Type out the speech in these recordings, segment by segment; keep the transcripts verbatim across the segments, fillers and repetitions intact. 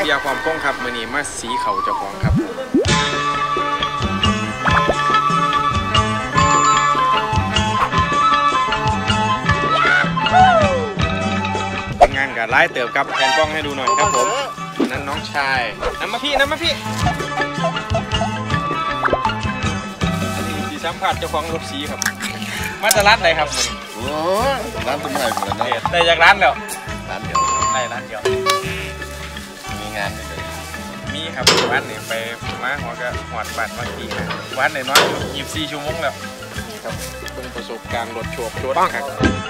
ยาความคงครับมือนี้มาสีเขาเจ้าของครับงานกับไล่เติบครับแทนกล้องให้ดูหน่อยครับผมนั่นน้องชายน้ำมาพี่น้ำมาพี่อันนี้สีสัมผัสเจ้าของรถสีครับมาจะร้านไหนครับโอ้ร้านต้นไม้เหมือนกันนะได้จากร้านแล้วร้านเดียวได้ร้านเดียวมีงานมีครับวันนี้ไปมาหัวก็หอดบัตรมากี่วันไหนน้อยยี่สิบสี่ชั่วโมงแล้วนี่ครับเป็นประสบการณ์รถโฉบรถครับ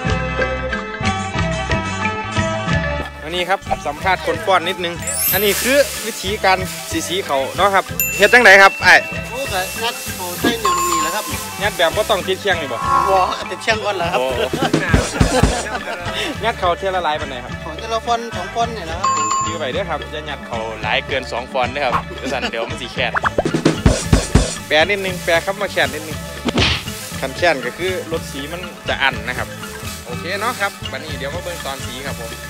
อันนี้ครับสัมภาษณ์คนป้อนนิดนึงอันนี้คือวิธีการสีสีเขาเนาะครับเฮ็ดจังไหนครับไอ้โอ้แต่งัดเขาใช้เหนียวมีแล้วครับงัดแบบว่าต้องติดเชียงนี่บ่บ่ติดเชียงก่อนเหรอครับงัดเขาเท่าละลายปานไหนครับของแต่ละฟอนสองฟอนเนี่ยนะครับยื้อไปด้วยครับอย่างัดเขาหลายเกินสองฟอนด้วยครับเดี๋ยวสั่นเดี๋ยวมันสีแขนแปรนิดนึงแปรครับมาแขนนิดนึงคันแขนก็คือรถสีมันจะอันนะครับโอเคเนาะครับวันนี้เดี๋ยวมาเบิ่งตอนสีครับผม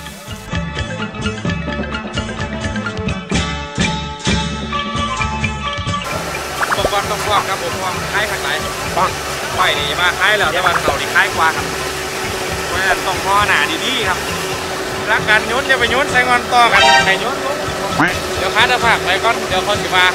อุปกรณ์ต้องพร้อมครับผมพร้อมคล้ายขัดไหลป้องไฟนี่มาคล้ายแล้วแต่ว่าเขาดีคล้ายกว่าครับเพราะฉะนั้นต้องพอหนาดีๆครับรักกันโยนจะไปโยนใส่งอนต่อกันให้โยนลงเดี๋ยวค้าจะผักไปก่อนเดี๋ยวคนจะมา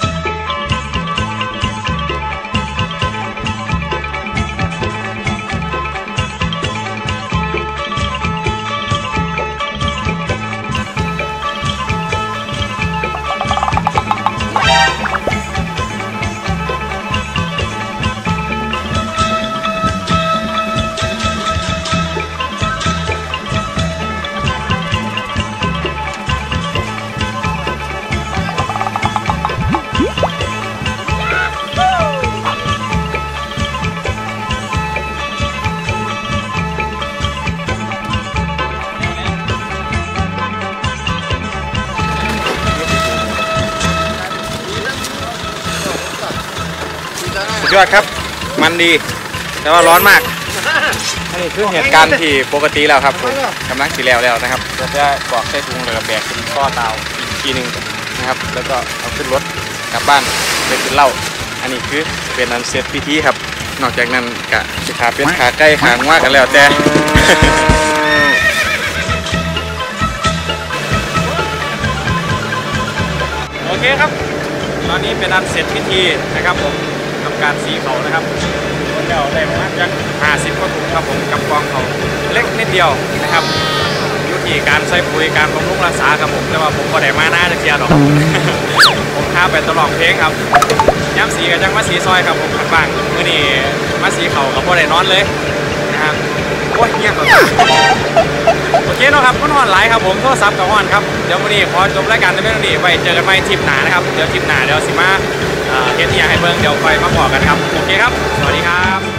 สุดยอดครับมันดีแต่ว่าร้อนมากนี่คือเหตุการณ์ที่ปกติแล้วครับกำลังสีแล้วแล้วนะครับจะจะบอกใส่ถุงเลยแบกขึ้นข้อเตาอีกทีหนึ่งนะครับแล้วก็เอาขึ้นรถกลับบ้านไปกินเหล้าอันนี้คือเป็นอันเสร็จพิธีครับนอกจากนั้นกะจะขาเป็นขาใกล้หางว่ากันแล้วแต่โอเคครับตอนนี้เป็นอันเสร็จพิธีนะครับผมทำการสีเขานะครับเดี๋ยวได้ประมาณจากห้าสิบกว่าถุงครับผมกับกองเขาเล็กนิดเดียวนะครับอยู่ที่การใส่ปุ๋ยการบำรุงรักษาครับผมแต่ว่าผมก็ได้มาหน้าจะเชียร์หรอกผมค้าไปตลอดเพลงครับย้ำสีกับจังมาสีซอยครับผมบ้างเมื่อนี้มาสีเขากับพอได้นอนเลยนะครับโอ้ยเงียบแบบโอเคเนาะครับก็นอนไลฟ์ครับผมโทรศัพท์กับฮอนครับเดี๋ยววันนี้พอจบรายการในเรื่องนี้ไปเจอกันใหม่ทริปหนานะครับเดี๋ยวทริปหนาเดี๋ยวสิมาเฮ็ดที่อยากให้เบิ่งเดี๋ยวไปมาบอกกันครับโอเคครับสวัสดีครับ